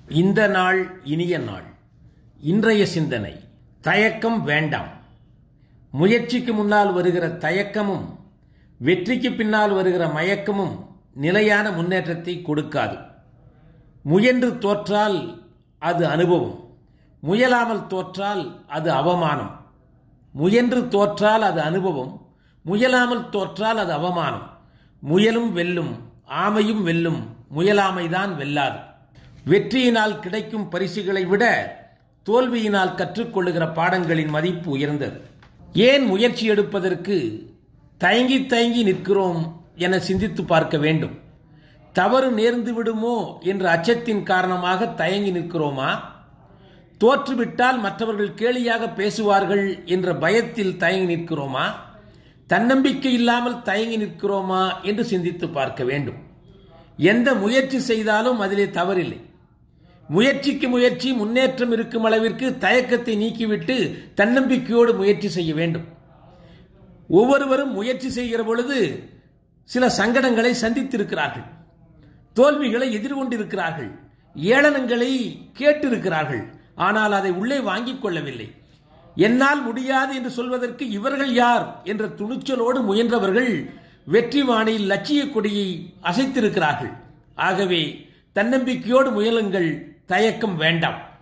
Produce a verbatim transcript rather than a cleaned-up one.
இந்த நாள் இனிய நாள். இன்றைய சிந்தனை: தயக்கம் வேண்டாம். முயற்சிக்கு முன்னால் வருகிற தயக்கமும் வெற்றிக்கு பின்னால் வருகிற மயக்கமும் நிலையான முன்னேற்றத்தை கொடுக்காது. முயன்று தோற்றால் அது அனுபவம், முயலாமல் தோற்றால் அது அவமானம். முயன்று தோற்றால் அது அனுபவம், முயலாமல் தோற்றால் அது அவமானம். முயலும் வெல்லும், ஆமையும் வெல்லும், முயலாமைதான் வெல்லாது. வெற்றியினால் கிடைக்கும் பரிசுகளை விட தோல்வியினால் கற்றுக்கொள்ளுகிற பாடங்களின் மதிப்பு உயர்ந்தது. ஏன் முயற்சி எடுப்பதற்கு தயங்கி தயங்கி நிற்கிறோம் என சிந்தித்து பார்க்க வேண்டும். தவறு நேர்ந்து விடுமோ என்ற அச்சத்தின் காரணமாக தயங்கி நிற்கிறோமா? தோற்றுவிட்டால் மற்றவர்கள் கேலியாக பேசுவார்கள் என்ற பயத்தில் தயங்கி நிற்கிறோமா? தன்னம்பிக்கை இல்லாமல் தயங்கி நிற்கிறோமா என்று சிந்தித்து பார்க்க வேண்டும். எந்த முயற்சி செய்தாலும் அதிலே தவறில்லை. முயற்சிக்கு முயற்சி முன்னேற்றம் இருக்கும் அளவிற்கு தயக்கத்தை நீக்கிவிட்டு தன்னம்பிக்கையோடு முயற்சி செய்ய வேண்டும். ஒவ்வொருவரும் முயற்சி செய்கிற பொழுது சில சங்கடங்களை சந்தித்திருக்கிறார்கள், தோல்விகளை எதிர்கொண்டிருக்கிறார்கள், ஏளனங்களை கேட்டிருக்கிறார்கள். ஆனால் அதை உள்ளே வாங்கிக் கொள்ளவில்லை. என்னால் முடியாது என்று சொல்வதற்கு இவர்கள் யார் என்ற துணிச்சலோடு முயன்றவர்கள் வெற்றி வானில் லட்சிய கொடியை அசைத்திருக்கிறார்கள். ஆகவே தன்னம்பிக்கையோடு முயலுங்கள், தயக்கம் வேண்டாம்.